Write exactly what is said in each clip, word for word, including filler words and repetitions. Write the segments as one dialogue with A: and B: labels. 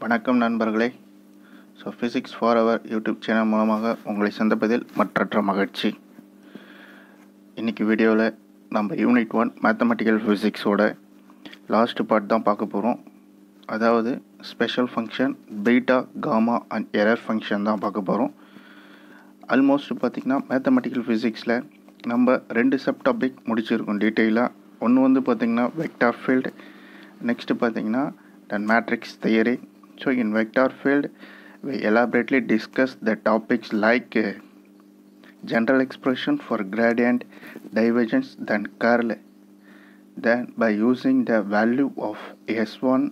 A: வணக்கம் நண்பர்களே. So physics for our YouTube channel மூலமாக உங்களை சந்திப்பதில் மற்றற்ற மகிழ்ச்சி. இன்றைக்கி வீடியோவில் நம்ம யூனிட் ஒன் மேத்தமெட்டிக்கல் ஃபிசிக்ஸோட லாஸ்ட் பார்ட் தான் பார்க்க போகிறோம். அதாவது special function, beta, gamma and error function தான் பார்க்க போகிறோம். ஆல்மோஸ்ட் பார்த்திங்கன்னா மேத்தமெட்டிக்கல் ஃபிசிக்ஸில் நம்ம ரெண்டு சப் டாபிக் முடிச்சிருக்கோம் டீட்டெயிலாக. ஒன்று வந்து பார்த்திங்கன்னா வெக்டார் ஃபீல்டு, நெக்ஸ்ட்டு பார்த்திங்கன்னா then matrix theory. So in vector field we elaborately discuss the topics like uh, general expression for gradient, divergence, then curl. Then by using the value of s one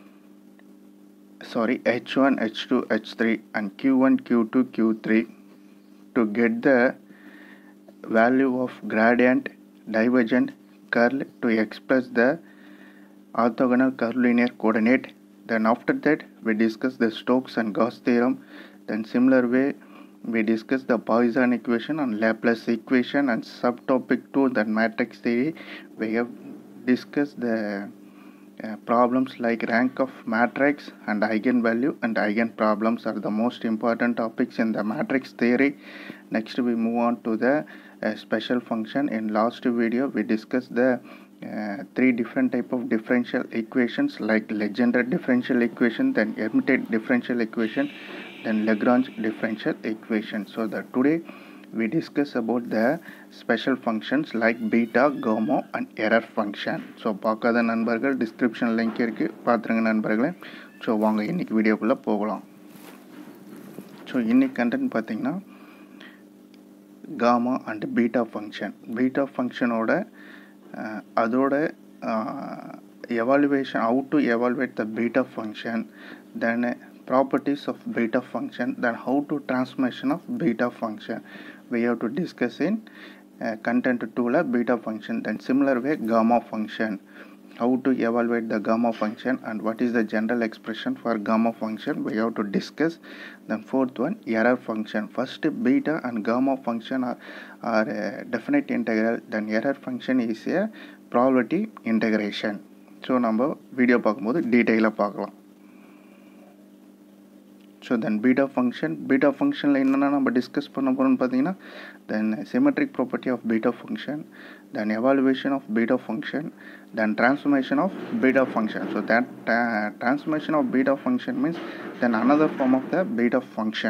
A: sorry h one, h two, h three and q one, q two, q three to get the value of gradient, divergent, curl to express the orthogonal curvilinear coordinate. Then after that we discuss the Stokes and Gauss theorem. Then similar way we discuss the Poisson equation and Laplace equation. And subtopic two, the matrix theory, we have discussed the uh, problems like rank of matrix and eigenvalue and eigen problems are the most important topics in the matrix theory. Next we move on to the uh, special function. In last video we discussed the Uh, three different type of differential equations like Legendre differential equation, then Hermite differential equation, then Lagrange differential equation. So that today we discuss about the special functions like beta, gamma and error function. So பார்க்காத நண்பர்கள் description link இருக்கு, பார்த்துருங்க நண்பர்களே. So வாங்க இன்னைக்கு வீடியோக்குள்ளே போகலாம். So இன்னைக்கு கண்டென்ட் பார்த்தீங்கன்னா gamma and beta function. Beta ஃபங்க்ஷனோட Uh, அதோட evaluation, how to evaluate the beta function, then uh, properties of beta function, then how to transformation of beta function we have to discuss in uh, content two la beta function. Then similar way gamma function, how to evaluate the gamma function and what is the general expression for gamma function we have to discuss. Then fourth one error function. First beta and gamma function are, are a definite integral, then error function is a probability integration. So நம்ம வீடியோ பார்க்கும்போது டீட்டெயிலாக பார்க்கலாம். So then beta function, beta ஃபங்க்ஷனில் என்னென்னா நம்ம discuss பண்ண போகிறோம்னு பார்த்தீங்கன்னா then symmetric property of beta function, then evaluation of beta function, then transformation of beta function. So that uh, transformation of beta function means then another form of the beta function.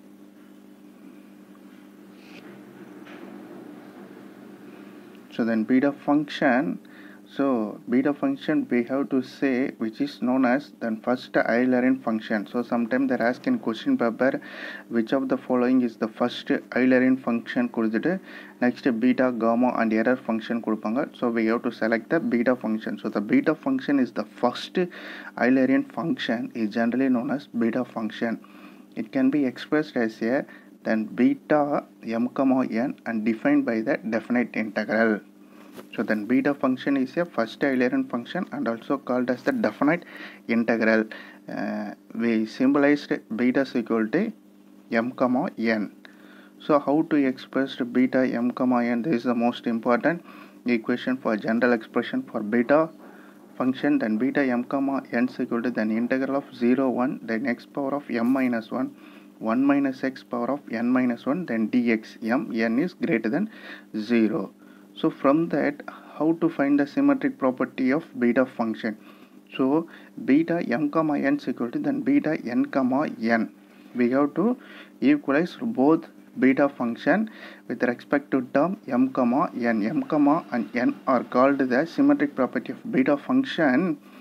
A: So then beta function, so beta function we have to say which is known as then first Eulerian function. So sometimes they're asking question paper which of the following is the first Eulerian function கொடுத்துட்டு next beta, gamma and error function கொடுப்பாங்க. So we have to select the beta function. So the beta function is the first Eulerian function is generally known as beta function. It can be expressed as a then beta m comma n and defined by the definite integral. So then beta function is a first Eulerian function and also called as the definite integral. Uh, we symbolized beta is equal to m comma n. So how to express beta m comma n? This is the most important equation for general expression for beta function. Then beta m comma n is equal to then integral of zero one then x power of m minus one, one minus x power of n minus one, then dx m n is greater than zero. So from that how to find the symmetric property of beta function? So beta m comma n is equal to then beta n comma n. We have to equalize both beta function with respect to term m comma n. M comma and n are called the symmetric property of beta function.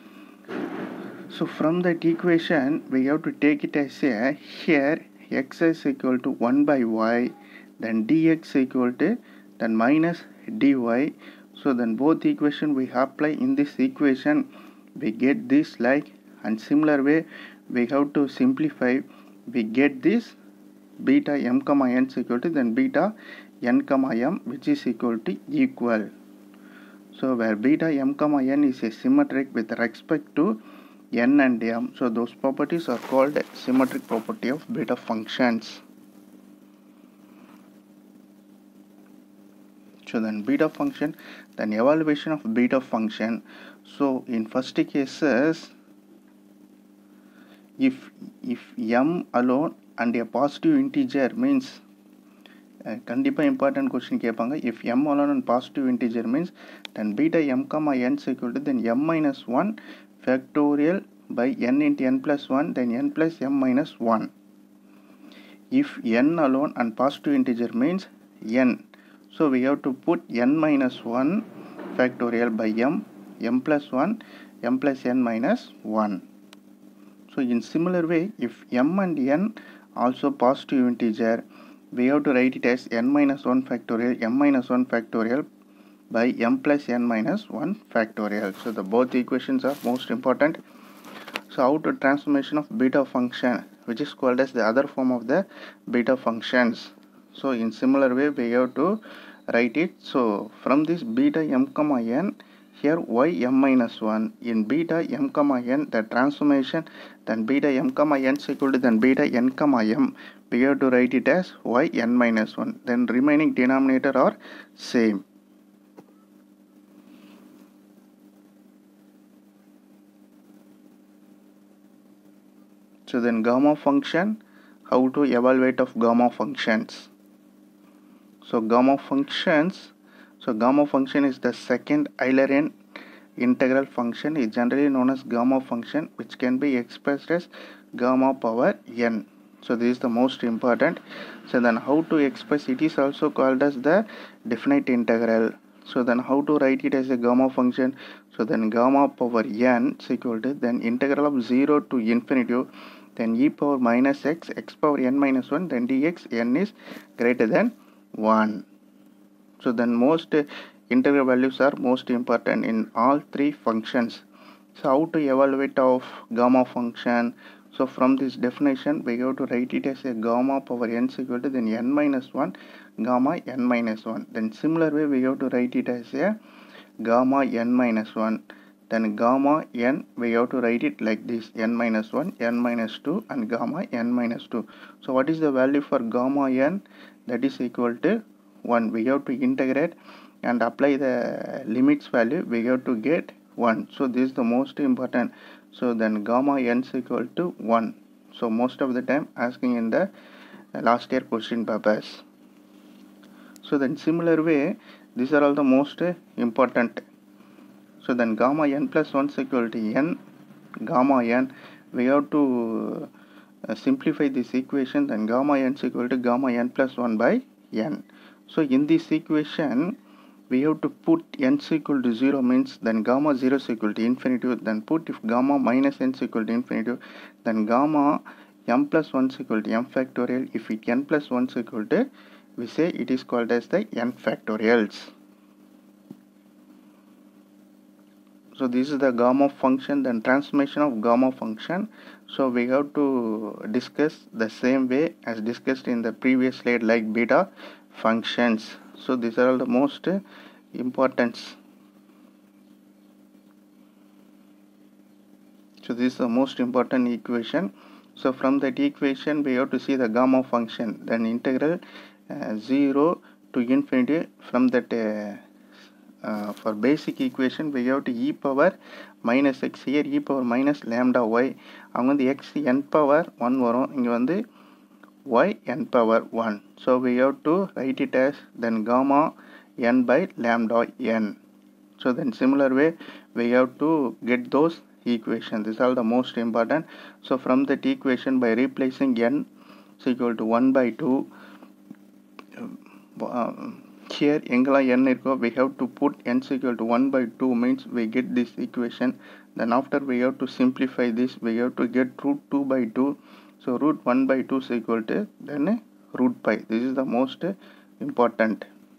A: So from that equation we have to take it as a here x is equal to one by y, then dx equal to then minus dy. So then both equation we apply in this equation we get this like, and similar way we have to simplify, we get this beta m comma n is equal to then beta n comma m which is equal to equal. So where beta m comma n is a symmetric with respect to n and m, so those properties are called symmetric property of beta functions. So then beta function, then evaluation of beta function. So in first cases if if m alone and a positive integer means கண்டிப்பாக important question கேட்பாங்க. If m alone and positive integer means then beta m comma n is equal to then m minus one factorial by n into n plus one then n plus m minus one. If n alone and positive integer means n, so we have to put n minus one factorial by m, m plus one, m plus n minus one. So in similar way, if m and n also positive integer, we have to write it as n minus one factorial, m minus one factorial by m plus n minus one factorial. So the both equations are most important. So how to transformation of beta function, which is called as the other form of the beta functions. So in similar way we have to write it. So from this beta m comma n, here y m minus one, in beta m comma n the transformation, then beta m comma n is equal to then beta n comma m, we have to write it as y n minus one, then remaining denominator are same. So then gamma function, how to evaluate of gamma functions. So gamma functions, so gamma function is the second Eulerian integral function, is generally known as gamma function, which can be expressed as gamma power n. So this is the most important. So then how to express it is also called as the definite integral. So then how to write it as a gamma function. So then gamma power n is equal to then integral of zero to infinity, then e power minus x, x power n minus one, then dx, n is greater than one. So then most uh, integral values are most important in all three functions. So how to evaluate of gamma function. So from this definition we have to write it as a gamma power n is equal to then n minus one gamma n minus one. Then similar way we have to write it as a gamma n minus one, then gamma n we have to write it like this, n minus one, n minus two and gamma n minus two. So what is the value for gamma n? That is equal to one. We have to integrate and apply the limits value, we have to get one. So this is the most important. So then gamma n is equal to one. So most of the time asking in the last year question papers. So then similar way, these are all the most important. So then gamma n plus one is equal to n gamma n, we have to uh, simplify this equation, then gamma n is equal to gamma n plus one by n. So in this equation we have to put n is equal to zero, means then gamma zero is equal to infinity, then put if gamma minus n is equal to infinity, then gamma m plus one is equal to m factorial. If it n plus one is equal to, we say it is called as the n factorials. So this is the gamma function, then transformation of gamma function. So we have to discuss the same way as discussed in the previous slide like beta functions. So these are all the most important. So this is the most important equation. So from that equation we have to see the gamma function, then integral uh, zero to infinity. From that uh, uh, for basic equation we have to e power minus x, here e power minus lambda y, அவங்க வந்து x n power one வரும், இங்க வந்து y n power one. So we have to write it as then gamma n by lambda n. So then similar way we have to get those equations. These are the most important. So from that equation by replacing n is equal to one by two, uh, here engala n irko, we have to put n is equal to one by two, means we get this equation. Then after we have to simplify this, we have to get root two by two. So root one by two is equal to then root pi. This is the most important.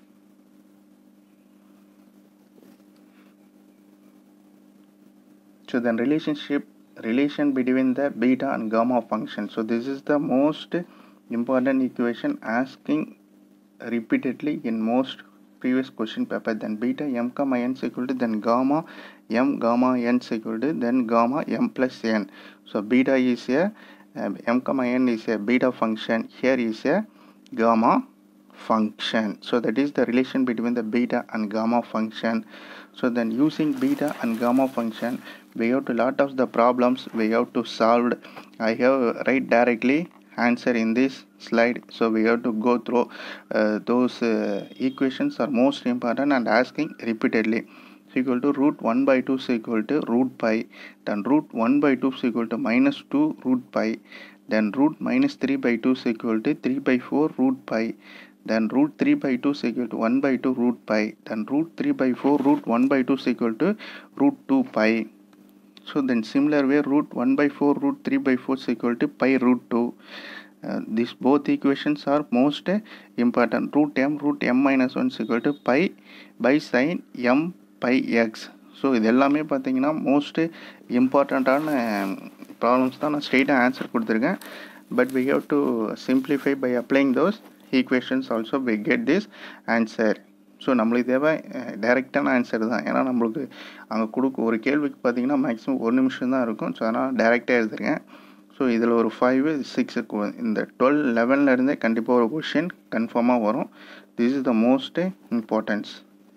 A: So then relationship relation between the beta and gamma function. So this is the most important equation asking repeatedly in most previous question paper. Then beta m comma n is equal to then gamma m gamma n is equal to then gamma m plus n. So beta is a uh, m comma n is a beta function, here is a gamma function. So that is the relation between the beta and gamma function. So then using beta and gamma function, we have to lot of the problems we have to solve. I have write directly answer in this slide, so we have to go through uh, those uh, equations are most important and asking repeatedly. Is equal to root one by two is equal to root pi, then root one by two is equal to minus two root pi, then root minus three by two is equal to three by four root pi, then root three by two is equal to one by two root pi, then root three by four root one by two is equal to root two pi. So then similar way root one by four root three by four is equal to pi root two. Uh, these both equations are most important. Root m root m minus one is equal to pi by sin m pi x. So இது எல்லாமே பார்த்தீங்கன்னா most இம்பார்ட்டண்ட்டான problems தான் நான் ஸ்ட்ரெயிட்டாக answer கொடுத்துருக்கேன். But we have to simplify by applying those equations also we get this answer. So நம்மளுக்கு தேவை டைரெக்டான ஆன்சர் தான். ஏன்னா நம்மளுக்கு அங்கே கொடுக்க ஒரு கேள்விக்கு பார்த்தீங்கன்னா மேக்ஸிமம் ஒரு நிமிஷம் தான் இருக்கும். ஸோ அதனால் டைரெக்டாக எழுதுருக்கேன். ஸோ இதில் ஒரு ஃபைவ் சிக்ஸுக்கு இந்த டுவெல் லெவன்லேருந்தே கண்டிப்பாக ஒரு கொஷின் கன்ஃபார்மாக வரும். This is the most importance.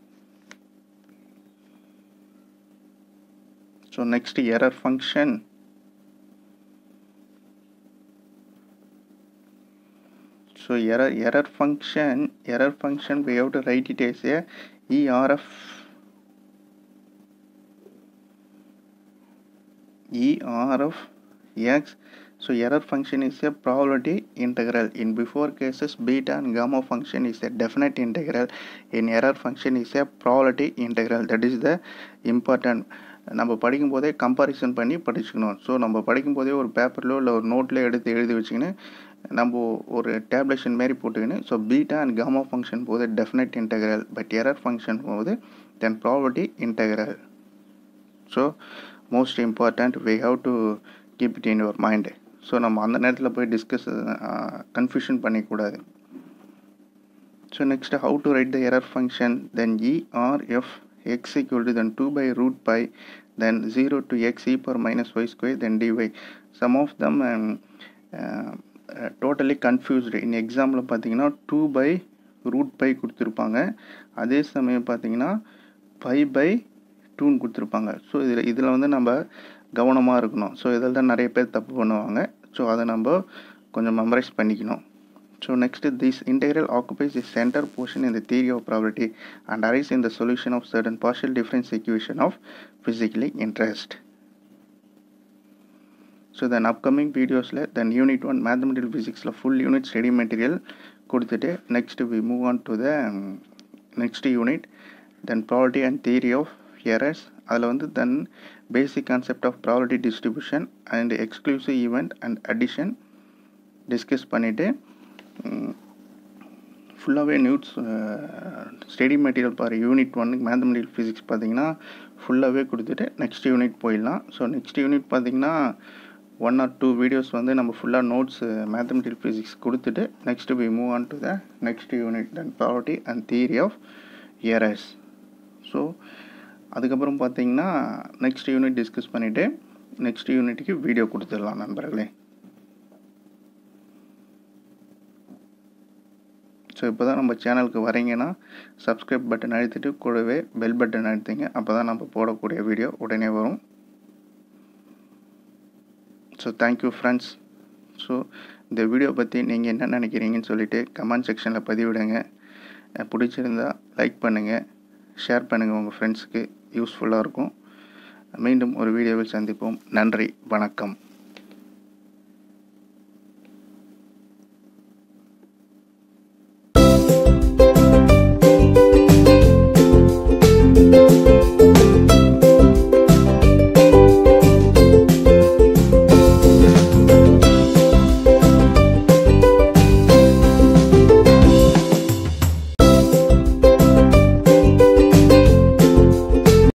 A: So next error function. So error error function error function we have to write it as a E R F E R of x. So error function is a probability integral. In before cases beta and gamma function is a definite integral. In error function is a probability integral. That is the important. நம்ம படிக்கும்போதே comparison பண்ணி படிச்சுக்கணும். So நம்ம படிக்கும்போதே ஒரு பேப்பரில் இல்லை ஒரு நோட்டில் எடுத்து எழுதி வச்சுக்கின்னு நம்ம ஒரு டேப்லேஷன் மாரி போட்டுக்கின்னு so beta and gamma function போது definite integral, but error function போது then probability integral. So most important we have to keep it in your mind. So நம்ம அந்த நேரத்தில் போய் டிஸ்கஸ் கன்ஃபியூஷன் பண்ணிக்கூடாது. So next how to write the error function. Then E R F x equal to then two by root pi, then zero to x e power minus y square, then dy. Some of them um, uh, uh, totally confused. In example பார்த்தீங்கன்னா two by root pi கொடுத்துருப்பாங்க, அதே சமயம் பார்த்தீங்கன்னா pi by டூன்னு கொடுத்துருப்பாங்க. So இதில் இதில் வந்து நம்ம கவனமாக இருக்கணும். ஸோ இதில் தான் நிறைய பேர் தப்பு பண்ணுவாங்க. ஸோ அதை நம்ம கொஞ்சம் மெமரைஸ் பண்ணிக்கணும். So next, this integral occupies the center portion in the theory of probability and arises in the solution of certain partial difference equation of physical interest. So then upcoming videos la then unit one mathematical physics la full unit study material கொடுத்துட்டு next we move on to the um, next unit, then probability and theory of errors. அதில் வந்து then basic concept of probability distribution and exclusive event and addition discuss பண்ணிட்டு ஃபுல்லாகவே நியூட்ஸ் study material for unit ஒன்னுக்கு mathematical physics பார்த்தீங்கன்னா ஃபுல்லாகவே கொடுத்துட்டு next unit போயிடலாம். ஸோ நெக்ஸ்ட் யூனிட் பார்த்தீங்கன்னா ஒன் ஆர் டூ வீடியோஸ் வந்து நம்ம ஃபுல்லாக நோட்ஸ் மேத்தமெட்டிக்கல் ஃபிசிக்ஸ் கொடுத்துட்டு next we move on to the next unit then probability and theory of errors. So அதுக்கப்புறம் பார்த்தீங்கன்னா நெக்ஸ்ட் யூனிட் டிஸ்கஸ் பண்ணிவிட்டு நெக்ஸ்ட் யூனிட்டுக்கு வீடியோ கொடுத்துடலாம் நண்பர்களே. ஸோ இப்போ தான் நம்ம சேனலுக்கு வரீங்கன்னா சப்ஸ்கிரைப் பட்டன் அழுத்திட்டு கூடவே பெல் பட்டன் அழுத்திங்க. அப்போ தான் நம்ம போடக்கூடிய வீடியோ உடனே வரும். So thank you friends. ஸோ இந்த வீடியோ பற்றி நீங்கள் என்ன நினைக்கிறீங்கன்னு சொல்லிவிட்டு கமெண்ட் செக்ஷனில் பதிவிடுங்க. பிடிச்சிருந்தா லைக் பண்ணுங்கள், ஷேர் பண்ணுங்கள், உங்கள் ஃப்ரெண்ட்ஸுக்கு யூஸ்ஃபுல்லாக இருக்கும். மீண்டும் ஒரு வீடியோவில் சந்திப்போம். நன்றி, வணக்கம்.